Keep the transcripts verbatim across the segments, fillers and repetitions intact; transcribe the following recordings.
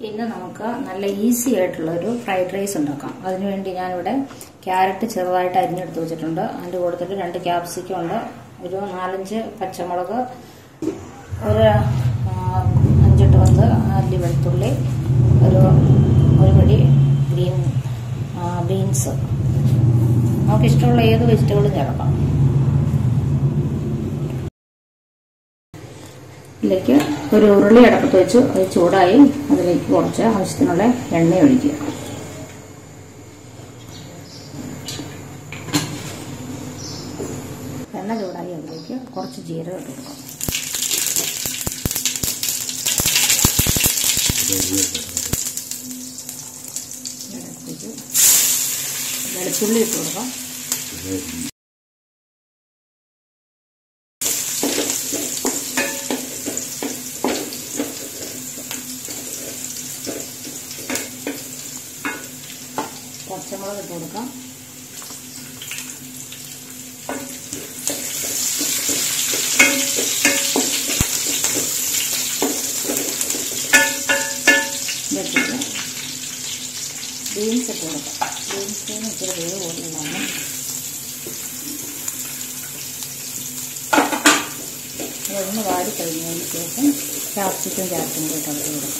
ഇന്ന് നമുക്ക് നല്ല ഈസി ആയിട്ടുള്ള ഒരു ഫ്രൈഡ് റൈസ് ഉണ്ടാക്കാം. അതിനുവേണ്ടി ഞാനിവിടെ ക്യാരറ്റ് ചെറുതായിട്ട് അരിഞ്ഞെടുത്ത് വെച്ചിട്ടുണ്ട്. അതിൻ്റെ കൂട്ടത്തിൽ രണ്ട് ക്യാപ്സിക്കം ഉണ്ട്, ഒരു നാലഞ്ച് പച്ചമുളക്, ഒരു അഞ്ചെട്ട് പത്ത് അല്ലി വെളുത്തുള്ളി, ഒരു ഒരു പിടി ഗ്രീൻ ബീൻസ്. നമുക്ക് ഇഷ്ടമുള്ള ഏത് വെജിറ്റബിളും ചേർക്കാം. ഇതിലേക്ക് ഒരു ഉരുളി അടപ്പത്ത് വെച്ച് അത് ചൂടായി അതിലേക്ക് കുറച്ച് ആവശ്യത്തിനുള്ള എണ്ണ ഒഴിക്കുക. എണ്ണ ചൂടായി അതിലേക്ക് കുറച്ച് ജീരകം ഇട്ട് കൊടുക്കാം. വെളുത്തുള്ളി ഇട്ട് കൊടുക്കാം. പച്ചമുളക് ഇട്ട് കൊടുക്കാം. വെച്ചിട്ട് ബീൻസ് ഇട്ട് കൊടുക്കാം. ബീൻസിന് ഇച്ചിരി വേവ് കൂടുതലാണ്. അതൊന്ന് വാടി കഴിഞ്ഞതിന് ശേഷം ക്യാപ്സിക്കം ക്യാരറ്റും കൂടി ഇട്ട് കൊടുക്കാം.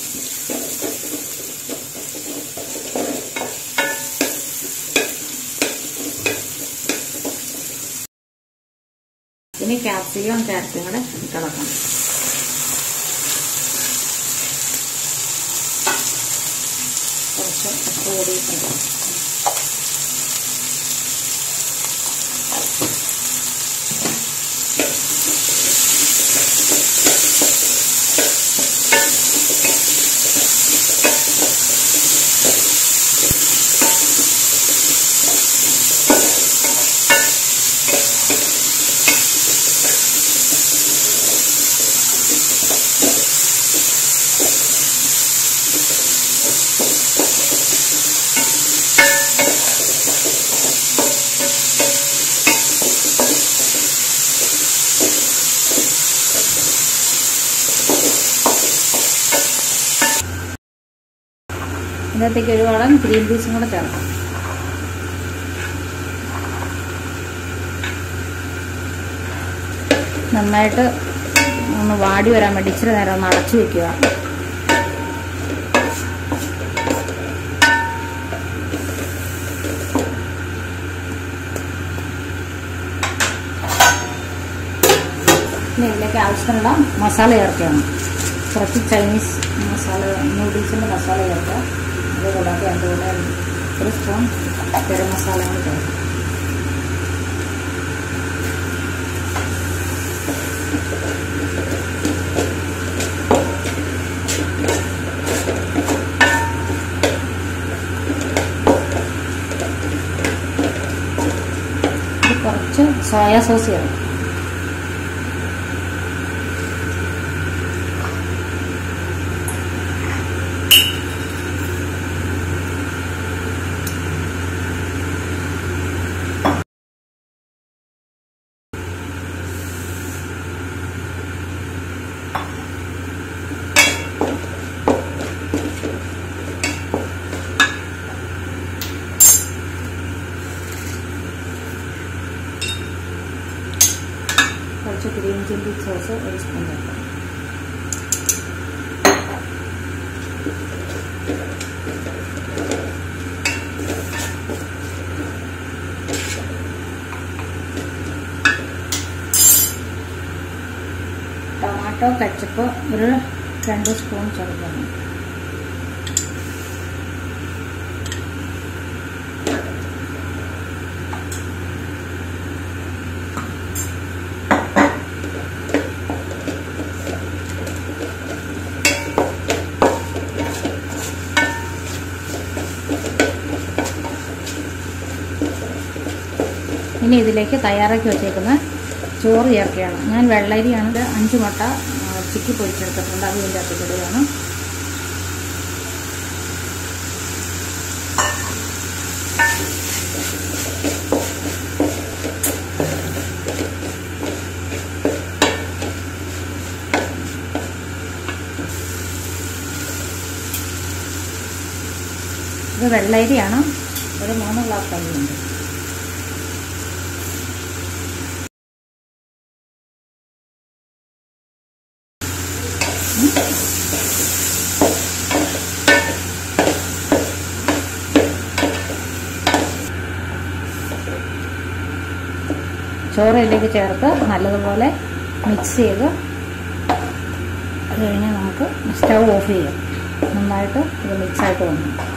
ഇനി ക്യാപ്സിക്കം ക്യാരറ്റും കൂടെ ഇളക്കണം. കുറച്ച് ഉപ്പ് കൂടി ഇടാം. ഇതിനകത്തേക്ക് ഒരു വളം ഗ്രീൻ പീസും കൂടെ ചേർക്കാം. നന്നായിട്ട് ഒന്ന് വാടി വരാൻ വേണ്ടി ഇച്ചിരി നേരം ഒന്ന് അടച്ചു വെക്കുക. ഇനി ഇതിലേക്ക് ആവശ്യത്തിനുള്ള മസാല ചേർക്കുകയാണ്. കുറച്ച് ചൈനീസ് മസാല, നൂഡിൽസിൻ്റെ മസാല ചേർക്കുക. അത് കൂടാതെ അതിൻ്റെ കൂടെ ഒരു സ്പൂൺ ഗരം മസാല കൂടി ചേർക്കുക. കുറച്ച് സോയാ സോസ് ചേർക്കുക. കുറച്ച് ഗ്രീൻ ചില്ലി സോസ് ഒരു സ്പൂൺ ചേർക്കാം. ടൊമാറ്റോ കെച്ചപ്പ് ഒരു രണ്ട് സ്പൂൺ ചേർക്കണം. ഇനി ഇതിലേക്ക് തയ്യാറാക്കി വെച്ചേക്കുന്ന ചോറ് ചേർക്കുകയാണ്. ഞാൻ വെള്ളരിയാണിത് അഞ്ച് മുട്ട ചിക്കി പൊരിച്ചെടുത്തിട്ടുണ്ട്. അത് ഇതിൻ്റെ അകത്തേക്കിടുകയാണ്. ഇത് വെള്ളരിയാണ്, ഒരു മൂന്ന് ഗ്ലാസ് അരിയുണ്ട്. ചോറ് ഇതിലേക്ക് ചേർത്ത് നല്ലതുപോലെ മിക്സ് ചെയ്ത് അത് കഴിഞ്ഞ് നമുക്ക് സ്റ്റൗ ഓഫ് ചെയ്യാം. നന്നായിട്ട് ഇത് മിക്സായിട്ട് വന്നു.